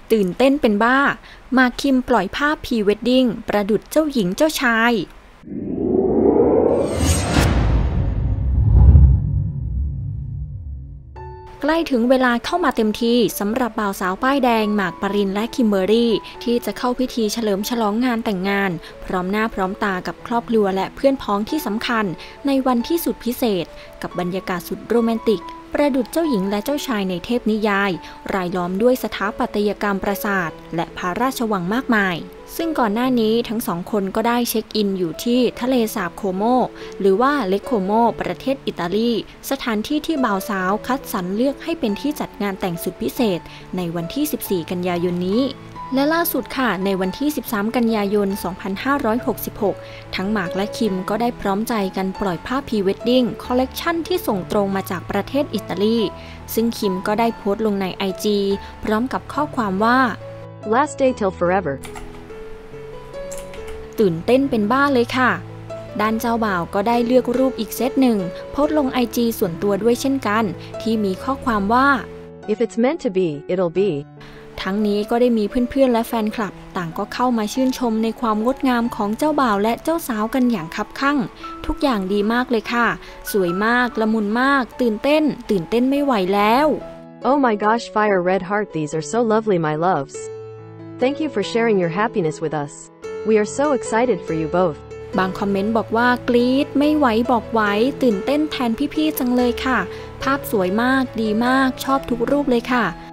ตื่นเต้นเป็นบ้าหมากคิมปล่อยภาพพรีเวดดิ้งประดุจเจ้าหญิงเจ้าชายใกล้ถึงเวลาเข้ามาเต็มทีสำหรับบ่าวสาวป้ายแดงหมากปรินและคิมเบอร์รี่ที่จะเข้าพิธีเฉลิมฉลองงานแต่งงานพร้อมหน้าพร้อมตากับครอบครัวและเพื่อนพ้องที่สำคัญในวันที่สุดพิเศษกับบรรยากาศสุดโรแมนติกประดุจเจ้าหญิงและเจ้าชายในเทพนิยายรายล้อมด้วยสถาปัตยกรรมปราสาทและพระราชวังมากมายซึ่งก่อนหน้านี้ทั้งสองคนก็ได้เช็คอินอยู่ที่ทะเลสาบโคโมหรือว่าเลคโคโมประเทศอิตาลีสถานที่ที่บ่าวสาวคัดสรรเลือกให้เป็นที่จัดงานแต่งสุดพิเศษในวันที่ 14 กันยายนนี้และล่าสุดค่ะในวันที่ 13 กันยายน 2566 ทั้งหมากและคิมก็ได้พร้อมใจกันปล่อยภาพพรีเวดดิ้งคอลเลกชันที่ส่งตรงมาจากประเทศอิตาลีซึ่งคิมก็ได้โพสต์ลงใน IG พร้อมกับข้อความว่า Last day till forever ตื่นเต้นเป็นบ้าเลยค่ะด้านเจ้าบ่าวก็ได้เลือกรูปอีกเซตหนึ่งโพสต์ลง IG ส่วนตัวด้วยเช่นกันที่มีข้อความว่า If it's meant to be, it'll be ทั้งนี้ก็ได้มีเพื่อนๆและแฟนคลับต่างก็เข้ามาชื่นชมในความงดงามของเจ้าบ่าวและเจ้าสาวกันอย่างคับคั่งทุกอย่างดีมากเลยค่ะสวยมากละมุนมากตื่นเต้นไม่ไหวแล้ว Oh my gosh fire red heart these are so lovely my loves Thank you for sharing your happiness with us We are so excited for you both บางคอมเมนต์บอกว่ากรี๊ดไม่ไหวบอกไหวตื่นเต้นแทนพี่ๆจังเลยค่ะภาพสวยมากดีมากชอบทุกรูปเลยค่ะ